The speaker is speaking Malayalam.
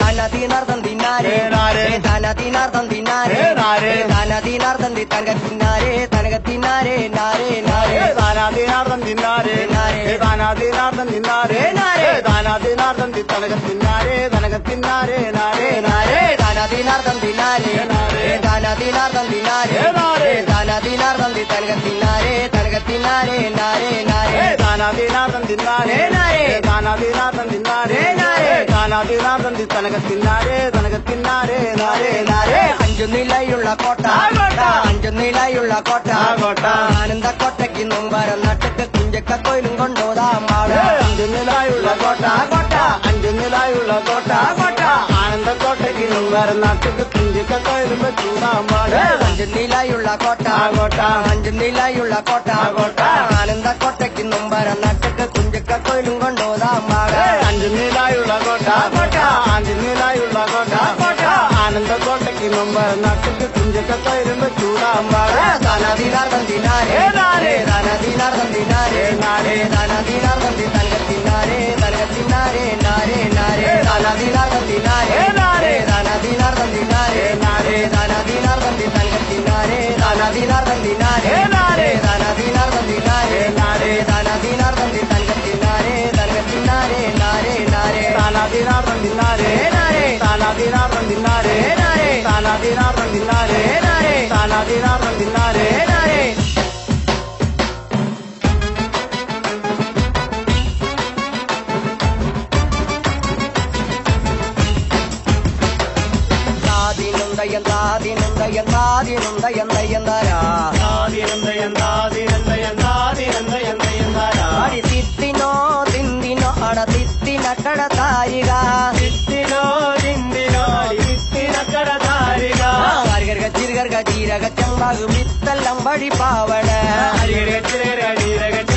താനതീനാർദ്ദം തിന്നാരേ താനതീനാർദ്ദം തിന്നാരേ താനതീനാർദ്ദം തനകത്തിന്നാരേ തനകത്തിന്നാരേ നാരേ നാരേ താനാതീനാർദ്ദം തിന്നാരേ താനാതീനാർദ്ദം തിന്നാരേ താനാതീനാർദ്ദം തനകത്തിന്നാരേ തനകത്തിന്നാരേ നാരേ നാരേ താനതീനാർദ്ദം തിന്നാരേ താനതീനാർദ്ദം തിന്നാരേ താനതീനാർദ്ദം തനകത്തിന്നാരേ തനകത്തിന്നാരേ നാരേ നാരേ താനാതീനാർദ്ദം തിന്നാരേ താനാതീനാർദ്ദം തിന്നാരേ താനാതീനാർദ്ദം തനകത്തിന്നാരേ തനകത്തിന്നാരേ നാരേ നാരേ അഞ്ചു നിലയുള്ള കോട്ട അഞ്ചു നിലയുള്ള കോട്ട ആനന്ദക്കോട്ടയ്ക്ക് മുമ്പരം നട്ടക്ക് കുഞ്ചക്ക കൊയിലും കൊണ്ടോതാമ്പാട് അഞ്ചു നിലയുള്ള കോട്ട അഞ്ചു നിലയുള്ള കോട്ട ആനന്ദക്കോട്ടയ്ക്ക് മുമ്പരം നട്ടക്ക് കുഞ്ചക്ക കൊയിലും ചൂടാമ്പാട് അഞ്ചു നിലയുള്ള കോട്ട അഞ്ചു നിലയുള്ള കോട്ട ആനന്ദക്കോട്ടയ്ക്ക് മുമ്പരം നട്ടക്ക് കുഞ്ചക്ക കൊയിലും കൊണ്ടോതാമ്പാട് അഞ്ചു നിലയുള്ള കോട്ട അഞ്ചു നിലയുള്ള കോട്ട ആനന്ദക്കോട്ടയ്ക്ക് മുമ്പരം നട്ടക്ക് കുഞ്ചക്ക കൊയിലും ചൂടാമ്പാട് താനതീനാർദ്ദം തിന്നാരേ താനതീനാർദ്ദം തിന്നാരേ താനതീനാർദ്ദം തനകത്തിന്നാരേ തനകത്തിന്നാരേ നാരേ നാരേ താനതീനാർദ്ദം തിന്നാരേ താനതീനാർദ്ദം തിന്നാരേ താനതീനാർദ്ദം തനകത്തിന്നാരേ താനതീനാർദ്ദം തിന്നാരേ താനതീനാർദ്ദം തിന്നാരേ താനതീനാർദ്ദം തനകത്തിന്നാരേ തനകത്തിന്നാരേ നാരേ നാരേ താനാതീനാർദ്ദം തിന്നാരേ താനാതീനാർദ്ദം തിന്നാരേ താനാതീനാർദ്ദം തിന്നാരേ താനാതീനാർദ്ദം തിന്നാരേ താദിനുന്തയം താദിനുന്തയം താദിനുന്തയം തയ്യന്താരാ അടി തിത്തിനോ തിന്തിനോ അട തിത്തിനക്കട താരിക ഹരികർഗ ചിരുകർഗ ചീരക ചെമ്പാകു വിത്തെല്ലാം വഴി പാവണ